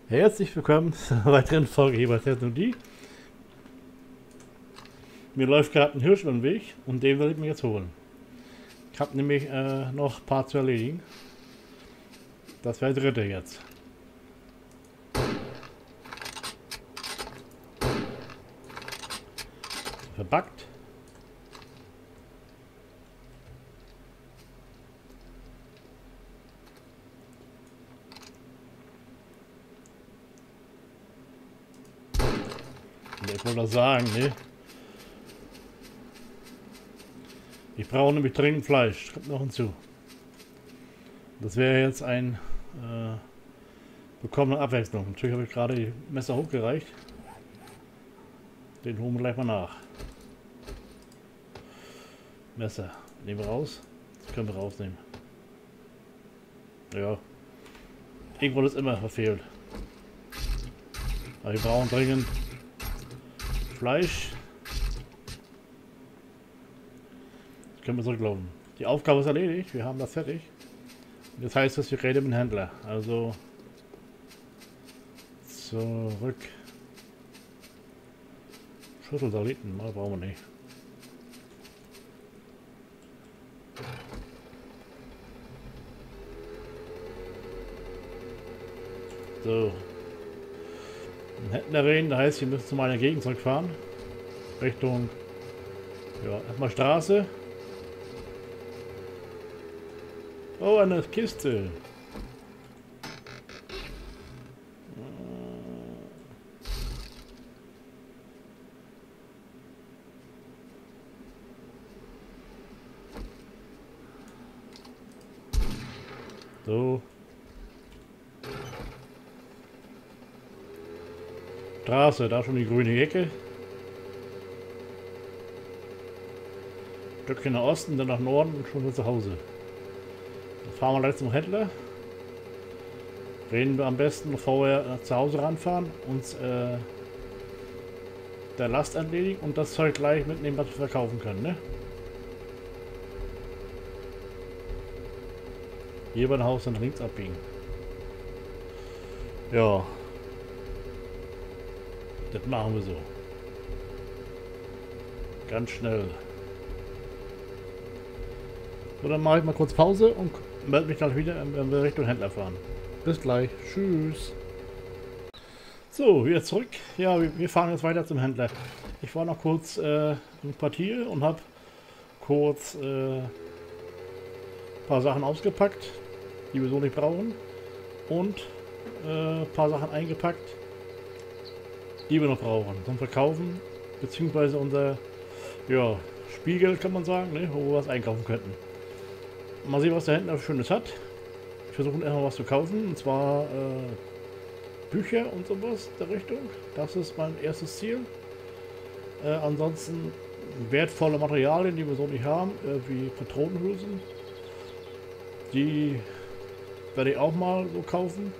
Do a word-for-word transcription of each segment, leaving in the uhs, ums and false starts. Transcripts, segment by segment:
Herzlich willkommen zur weiteren Folge hier bei Technologie. Mir läuft gerade ein Hirsch über den Weg und den will ich mir jetzt holen. Ich habe nämlich äh, noch ein paar zu erledigen. Das wäre der dritte jetzt. Verbackt. Ich wollte das sagen, ne? Ich brauche nämlich dringend Fleisch. Kommt noch hinzu. Das wäre jetzt ein äh, bekommene Abwechslung. Natürlich habe ich gerade die Messer hochgereicht. Den holen wir gleich mal nach. Messer. Nehmen wir raus. Das können wir rausnehmen. Ja. Irgendwo ist immer verfehlt. Aber wir brauchen dringend Fleisch. Das können wir zurücklaufen. Die Aufgabe ist erledigt. Wir haben das fertig. Das heißt, dass wir reden mit dem Händler. Also zurück. Schüsselsaliten, mal brauchen wir nicht. So. Ein Händler reden, das heißt, wir müssen zu meiner Gegend zurückfahren. Richtung, ja, erstmal Straße. Oh, eine Kiste. So. Straße, da schon die grüne Ecke. Stückchen nach Osten, dann nach Norden und schon wieder zu Hause. Dann fahren wir gleich zum Händler. Reden wir am besten, bevor wir zu Hause ranfahren, uns äh, der Last entledigen und das Zeug gleich mitnehmen, was wir verkaufen können, ne? Hier bei dem Haus dann links abbiegen. Ja. Das machen wir so. Ganz schnell. So, dann mache ich mal kurz Pause und melde mich dann wieder, wenn wir Richtung Händler fahren. Bis gleich. Tschüss. So, wieder zurück. Ja, wir, wir fahren jetzt weiter zum Händler. Ich war noch kurz äh, im Quartier und habe kurz äh, ein paar Sachen ausgepackt, die wir so nicht brauchen. Und äh, ein paar Sachen eingepackt, die wir noch brauchen zum Verkaufen, beziehungsweise unser ja, Spiegel, kann man sagen, ne, wo wir was einkaufen könnten. Mal sehen, was der Händler Schönes hat. Wir versuchen erstmal was zu kaufen, und zwar äh, Bücher und sowas der Richtung. Das ist mein erstes Ziel. Äh, ansonsten wertvolle Materialien, die wir so nicht haben, äh, wie Patronenhülsen. Die werde ich auch mal so kaufen.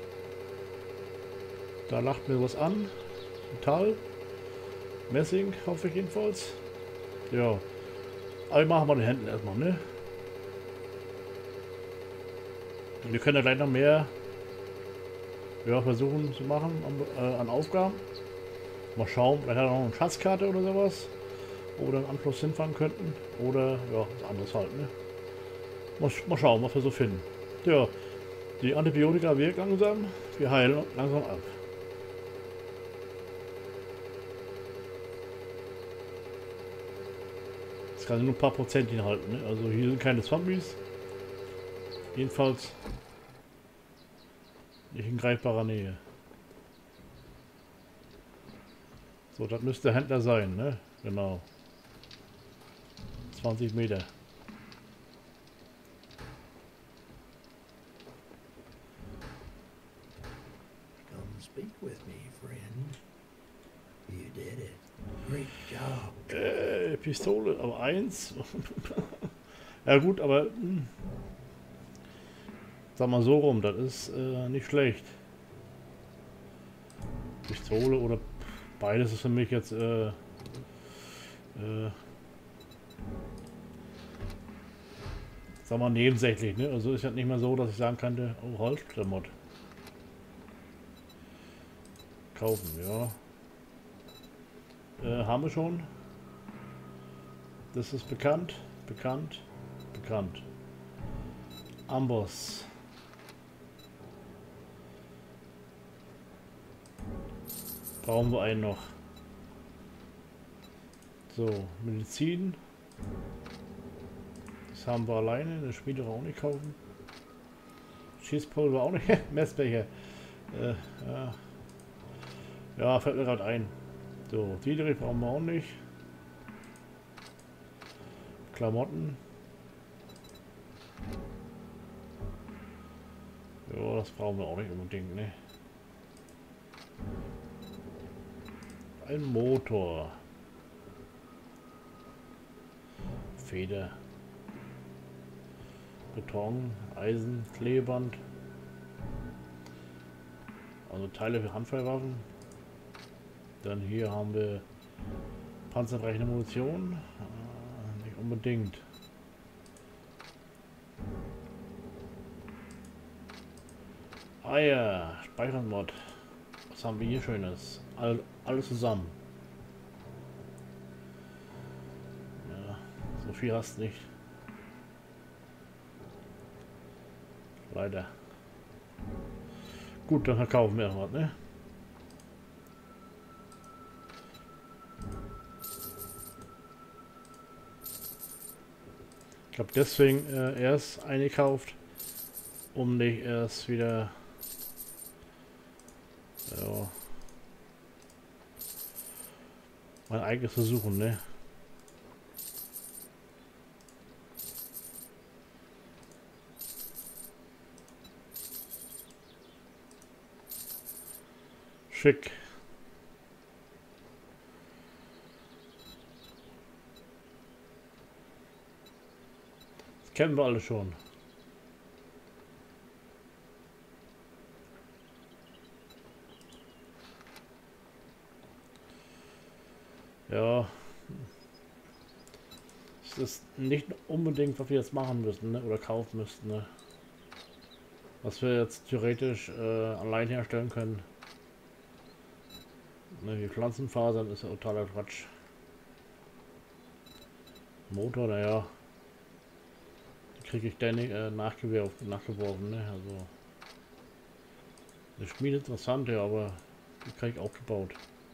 Da lacht mir was an. Metall. Messing, hoffe ich jedenfalls. Ja. Aber machen wir den Händen erstmal, ne? Wir können ja gleich noch mehr ja, versuchen zu machen an, äh, an Aufgaben. Mal schauen, vielleicht hat er noch eine Schatzkarte oder sowas. Wo wir dann im Anschluss hinfahren könnten. Oder ja, was anderes halt, ne? Mal, mal schauen, was wir so finden. Ja, die Antibiotika wirken langsam. Wir heilen langsam ab. Das kann nur ein paar Prozent halten, ne? Also hier sind keine Zombies. Jedenfalls nicht in greifbarer Nähe. So, das müsste der Händler sein, ne? Genau. zwanzig Meter. Come speak with me, friend. You did it. Great job. Äh, Pistole, aber eins. Ja gut, aber mh. Sag mal so rum, das ist äh, nicht schlecht. Pistole oder beides ist für mich jetzt äh, äh, sag mal nebensächlich, ne? Also ist ja nicht mehr so, dass ich sagen könnte, oh Holzklamott. Kaufen, ja. Äh, haben wir schon. Das ist bekannt, bekannt, bekannt. Amboss. Brauchen wir einen noch. So, Medizin. Das haben wir alleine. Eine Schmiede auch nicht kaufen. Schießpulver auch nicht. Messbecher. Äh, ja. ja, fällt mir gerade ein. So, Diederich brauchen wir auch nicht. Klamotten. Ja, das brauchen wir auch nicht unbedingt, ne? Ein Motor. Feder. Beton, Eisen, Klebeband. Also Teile für Handfeuerwaffen. Dann hier haben wir panzerbrechende Munition. Äh, nicht unbedingt. Eier, Speichermod. Was haben wir hier Schönes? All, alles zusammen. Ja, so viel hast du nicht. Leider. Gut, dann verkaufen wir was, ne? Ich habe deswegen äh, erst eingekauft, um nicht erst wieder ja, mein eigenes zu suchen, ne? Schick. Das kennen wir alle schon. Ja. Es ist nicht unbedingt, was wir jetzt machen müssen, ne? Oder kaufen müssten, ne? Was wir jetzt theoretisch äh, allein herstellen können. Ne, die Pflanzenfasern ist ja totaler Quatsch. Motor, naja. Die kriege ich dann äh, nachgeworfen, nachgeworfen, ne? Also. Eine Schmiede interessant, ja, aber die kriege ich auch gebaut.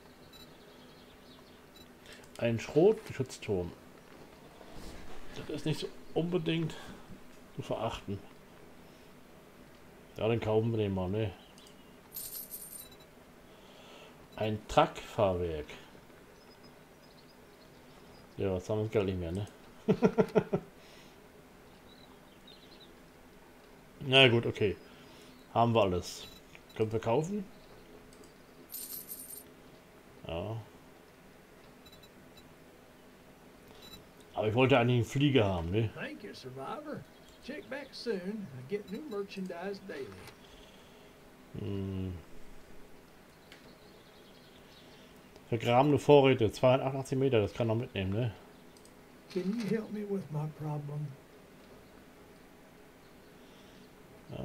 Ein Schrotgeschützturm. Das ist nicht so unbedingt zu verachten. Ja, dann kaufen wir den mal, ne? Ein Truckfahrwerk. Ja, jetzt haben wir das Geld nicht mehr, ne? Na gut, okay. Haben wir alles. Können wir kaufen? Ja. Aber ich wollte eigentlich einen Flieger haben, ne? Thank you, Survivor. Check back soon. I get new merchandise daily. Hm. Vergrabene Vorräte, zweihundertachtundachtzig Meter, das kann man mitnehmen, ne? Can you help me with my problem? Ja.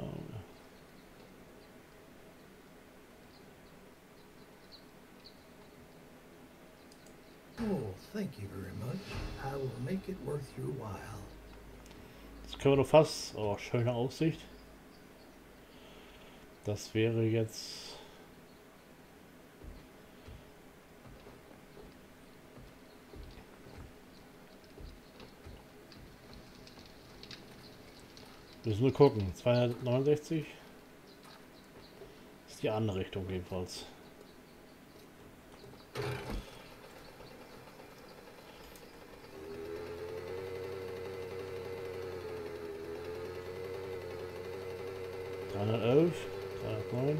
Oh, thank you very much. I will make it worth your while. Das können wir doch fast. Oh, schöne Aussicht. Das wäre jetzt. Müssen wir gucken. zweihundertneunundsechzig ist die andere Richtung jedenfalls. dreihundertelf, dreihundertneun,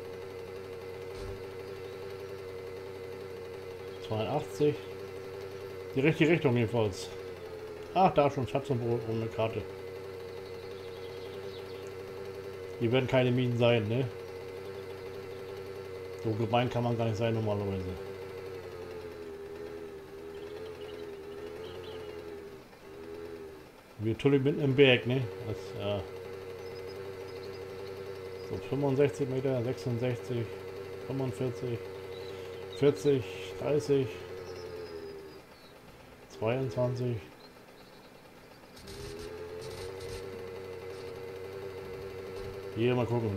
zweiundachtzig. Die richtige Richtung jedenfalls. Ach, da schon Schatzumbrot und eine Karte. Hier werden keine Minen sein, ne? So gemein kann man gar nicht sein normalerweise. Wir tullen mitten im Berg, ne? Das, ja. So fünfundsechzig Meter, sechsundsechzig, fünfundvierzig, vierzig, dreißig, zweiundzwanzig. Hier mal gucken.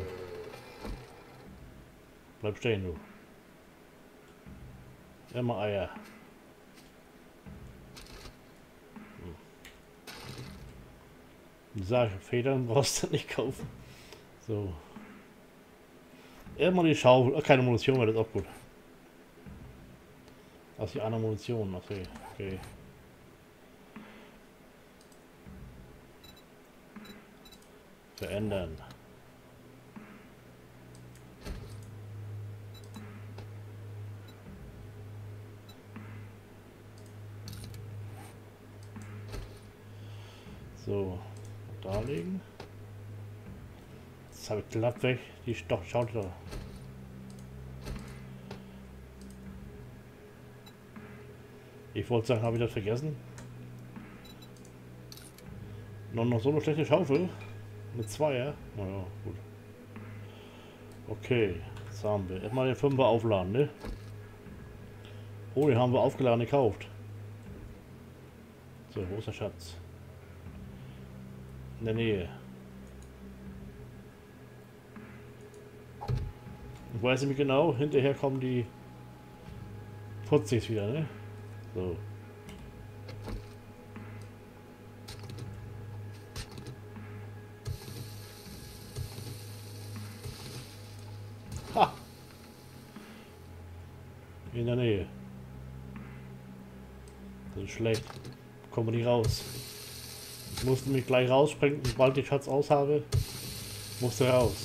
Bleib stehen, du. Immer Eier. Hm. Sag, Federn brauchst du nicht kaufen. So. Immer die Schaufel. Oh, keine Munition, wäre das auch gut. Aus die andere Munition. Okay. Okay. Verändern. So, da liegen. Das habe ich glatt weg. Die doch, schaut da. Ich wollte sagen, habe ich das vergessen? Noch, noch so eine schlechte Schaufel? Mit zwei, ja? Naja, gut. Okay, jetzt haben wir. Erstmal den Fünfer aufladen, ne? Oh, den haben wir aufgeladen gekauft. So, wo ist der Schatz? In der Nähe. Ich weiß nicht genau, hinterher kommen die Putzis wieder, ne? So. Ha! In der Nähe. Das ist schlecht. Kommen wir nicht raus. Ich musste mich gleich rausspringen, sobald ich Schatz aus habe. Musste raus.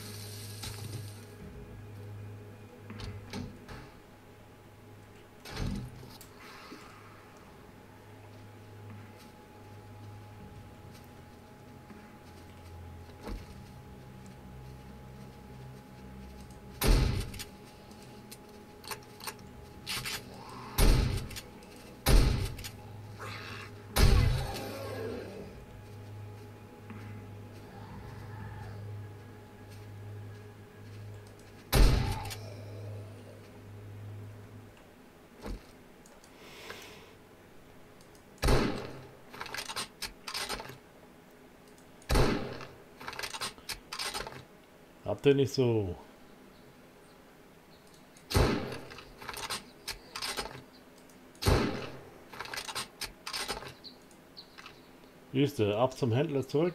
Habt ihr nicht so. Wüste, ab zum Händler zurück.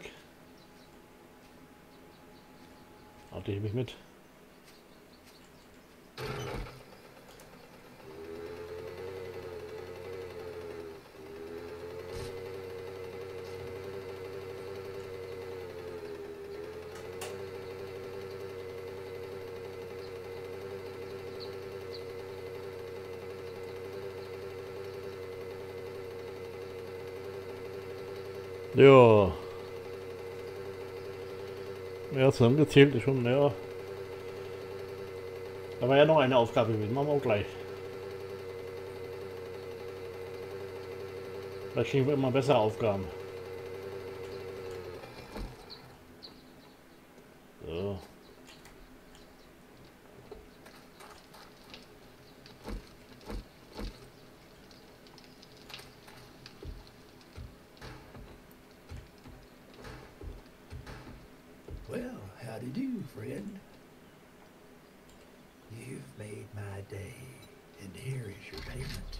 Hatte ich mich mit. Ja. Ja, zusammengezählt ist schon, ja. Da war ja noch eine Aufgabe gewesen, machen wir auch gleich. Vielleicht kriegen wir immer bessere Aufgaben. So. Well, howdy do, friend. You've made my day, and here is your payment.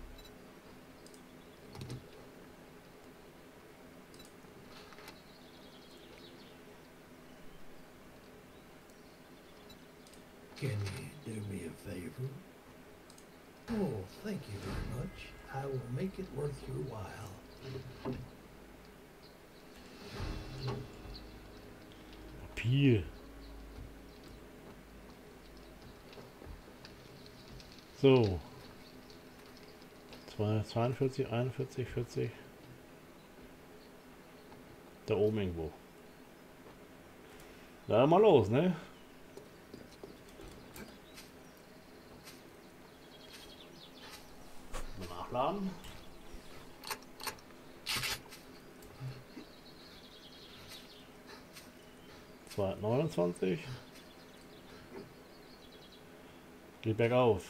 Can you do me a favor? Oh, thank you very much. I will make it worth your while. Papier. So. zweiundvierzig, einundvierzig, vierzig. Da oben irgendwo. Da mal los, ne? Nachladen. zweihundertneunundzwanzig. Geht bergauf.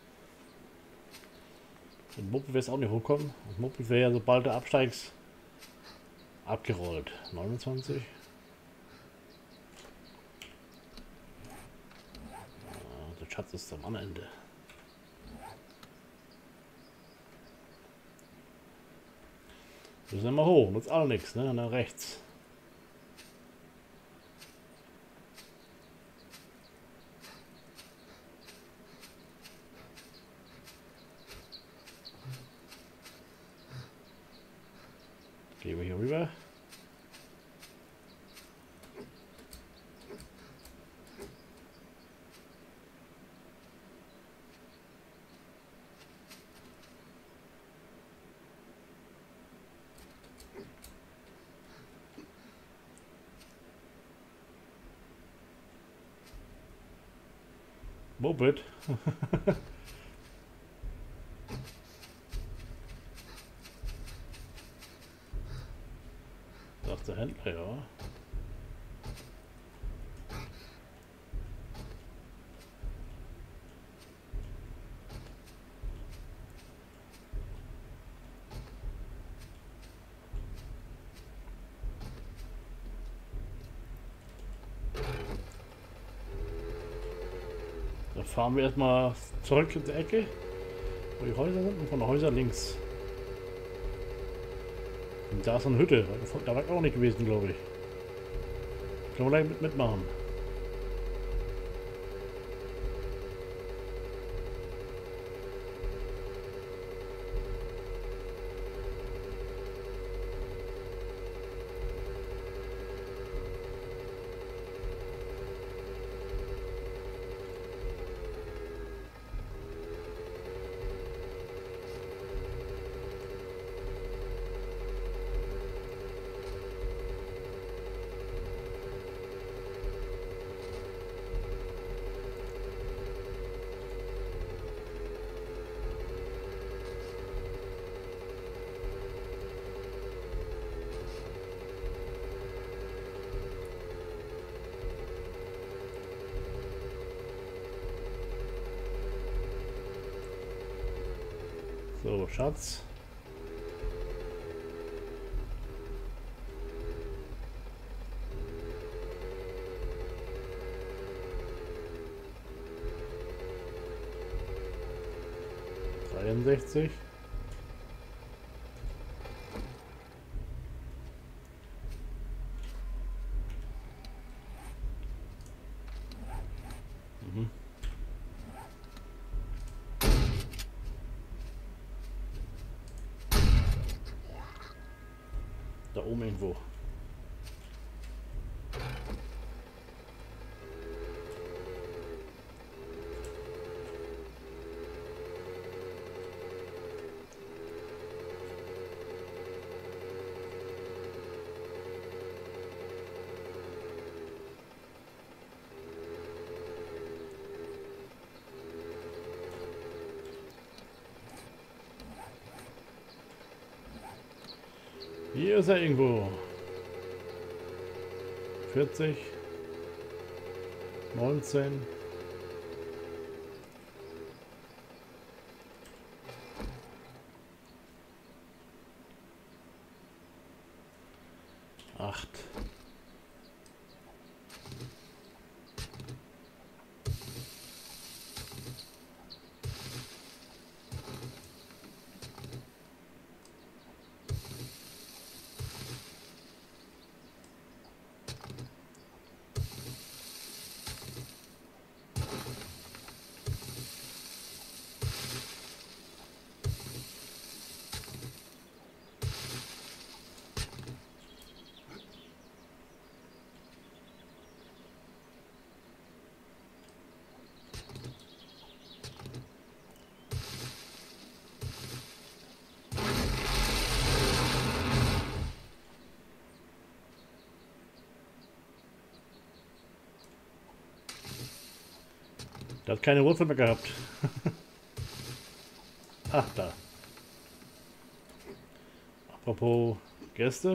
Mit Moped wäre es auch nicht hochkommen. Das Moped wäre ja, sobald du absteigst, abgerollt. neunundzwanzig. Ah, der Schatz ist am anderen Ende. Wir sind mal hoch, nutzt auch nichts, ne? Nach rechts. Gehen wir hier rüber. Moped. Sagt der Händler, ja. Da fahren wir erstmal zurück in die Ecke, wo die Häuser sind, und von den Häusern links. Und da ist eine Hütte, da war ich auch nicht gewesen, glaube ich. Können wir gleich mit mitmachen. So, Schatz. dreiundsechzig. Mhm. Da oben irgendwo. Hier ist er irgendwo. vierzig. neunzehn. acht. Der hat keine Wurzel mehr gehabt. Ach, da. Apropos Gäste.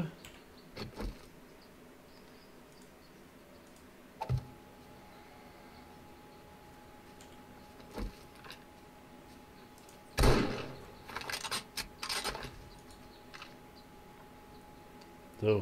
So.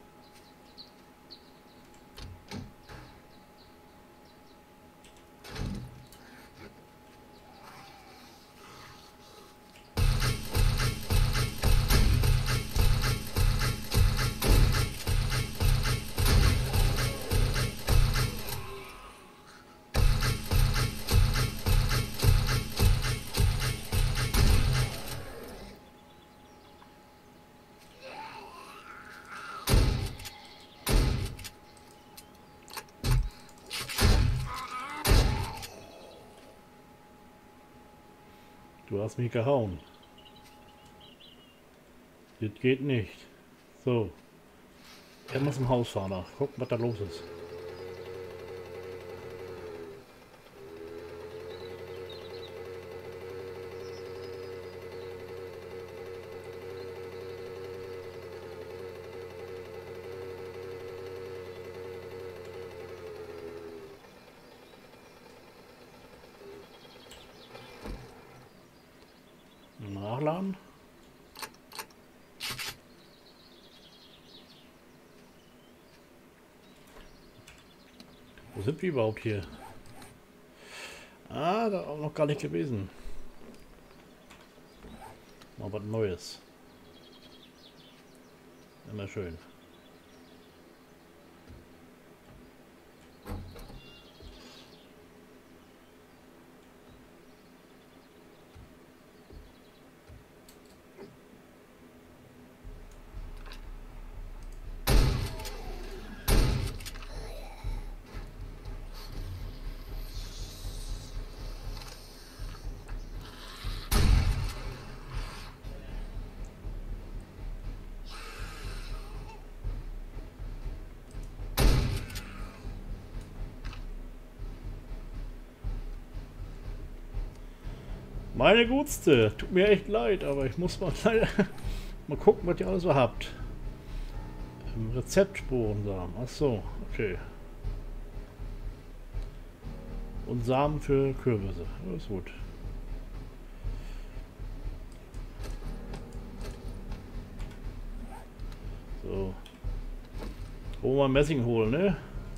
Du hast mich gehauen. Das geht nicht. So. Er muss im Haus fahren. Guck, was da los ist. Nachladen. Wo sind wir überhaupt hier? Ah, da auch noch gar nicht gewesen. Mal was Neues. Immer schön. Meine Gutste, tut mir echt leid, aber ich muss mal leider mal gucken, was ihr alles so habt. Ähm, Rezeptspurensamen, ach so, okay. Und Samen für Kürbisse, das ist gut. So. Wo wir Messing holen, ne?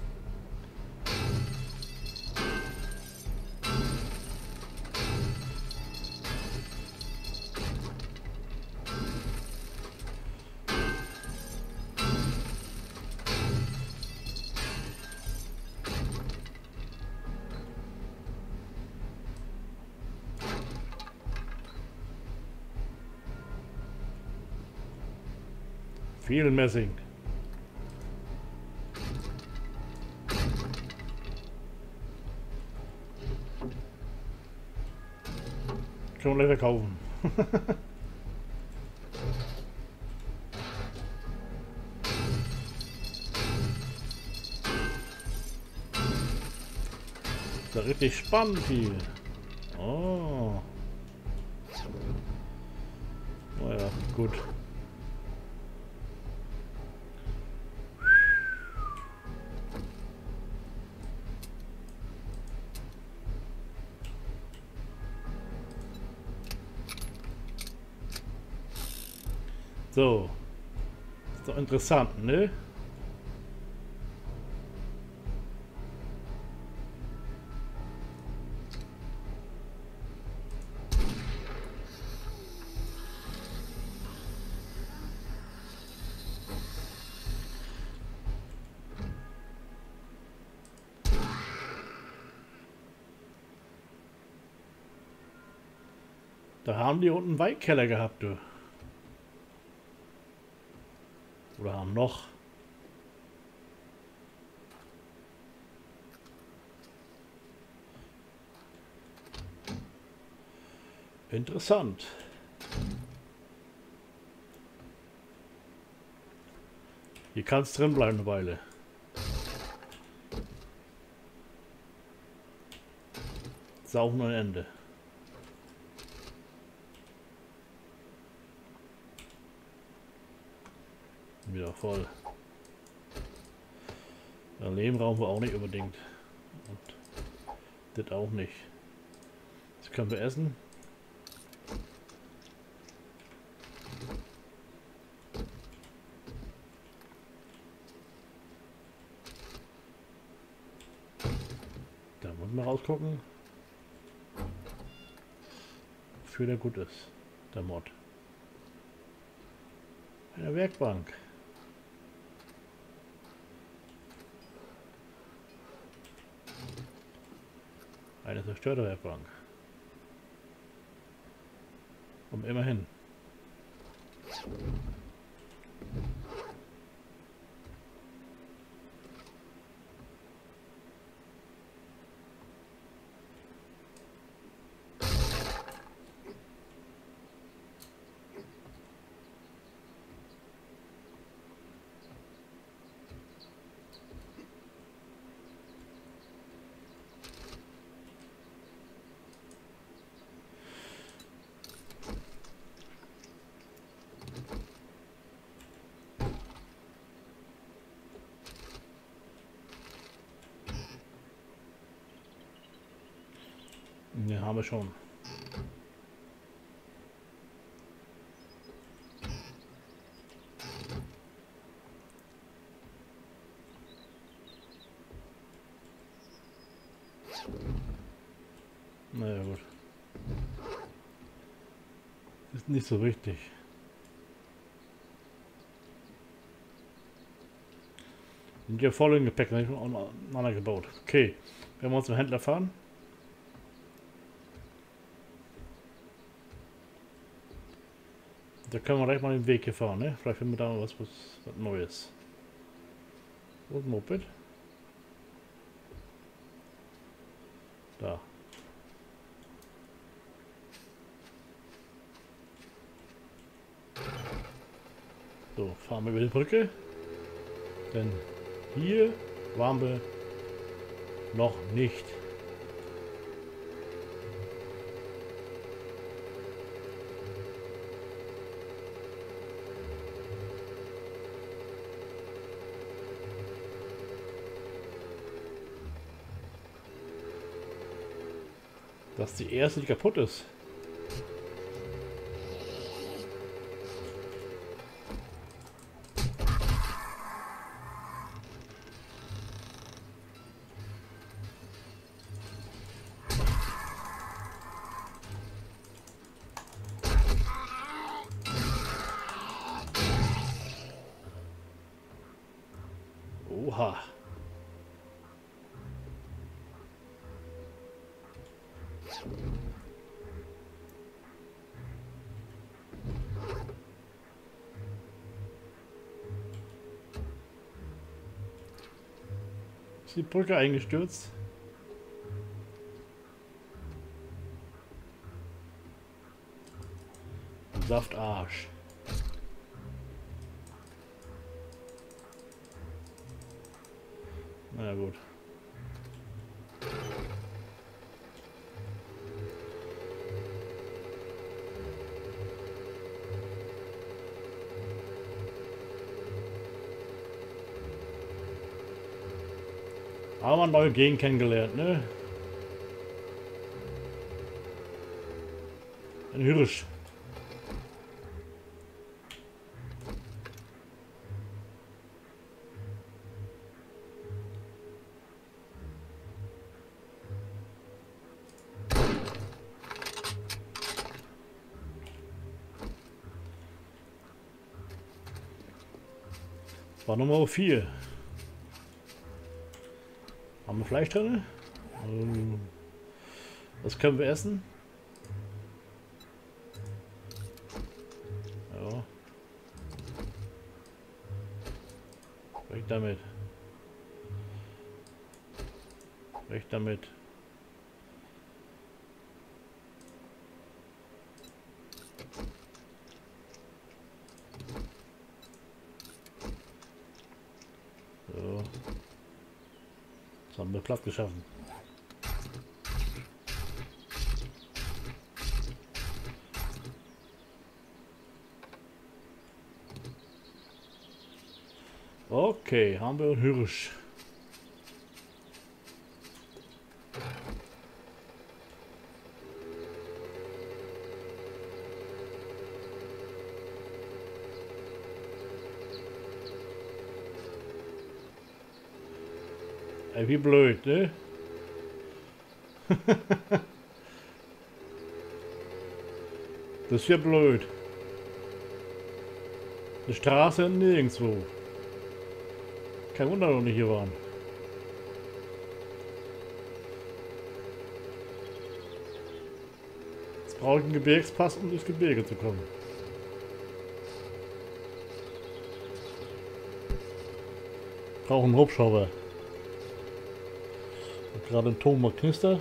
Viel Messing. Können wir leider kaufen. Ist ja richtig spannend hier. Oh. Naja, gut. So. Ist doch interessant, ne? Da haben die unten einen Weinkeller gehabt, du. Oder haben noch. Interessant. Hier kann es drin bleiben eine Weile. Saufen und Ende. Wieder voll. Der Lehm brauchen wir auch nicht unbedingt. Und das auch nicht. Das können wir essen. ausgucken. Wofür der gut ist, der Mod. Eine Werkbank. Eine zerstörte Werkbank. Und immerhin. Ne, haben wir schon. Naja, gut. Ist nicht so wichtig. Sind ja voll im Gepäck, nicht aneinander gebaut. Okay, wenn wir uns zum Händler fahren. Da können wir gleich mal den Weg hier fahren, ne? Vielleicht finden wir da was, was, was Neues. Wo ist ein Moped? Da. So, fahren wir über die Brücke. Denn hier waren wir noch nicht. Das ist die erste, die kaputt ist. Oha. Ist die Brücke eingestürzt? Saftarsch. Na ja, gut. Aber eine neue Gegend kennengelernt, ne? Ein Hirsch. Das war Nummer vier. Haben wir Fleisch drin? Das können wir essen. Ja. Weg damit. Weg damit. So. Das haben wir platt geschaffen. Okay, haben wir einen Hirsch. Ey, wie blöd, ne? Das ist ja blöd. Eine Straße nirgendwo. Kein Wunder, dass wir nicht hier waren. Jetzt brauche ich einen Gebirgspass, um durchs Gebirge zu kommen. Ich brauche einen Hubschrauber. Gerade ein Tonmarknister.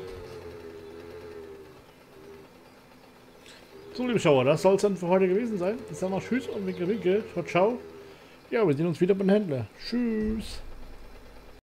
So, liebe Schauer, das soll es dann für heute gewesen sein. Ich sage mal Tschüss und winke, winke. Ciao, ciao. Ja, wir sehen uns wieder beim Händler. Tschüss.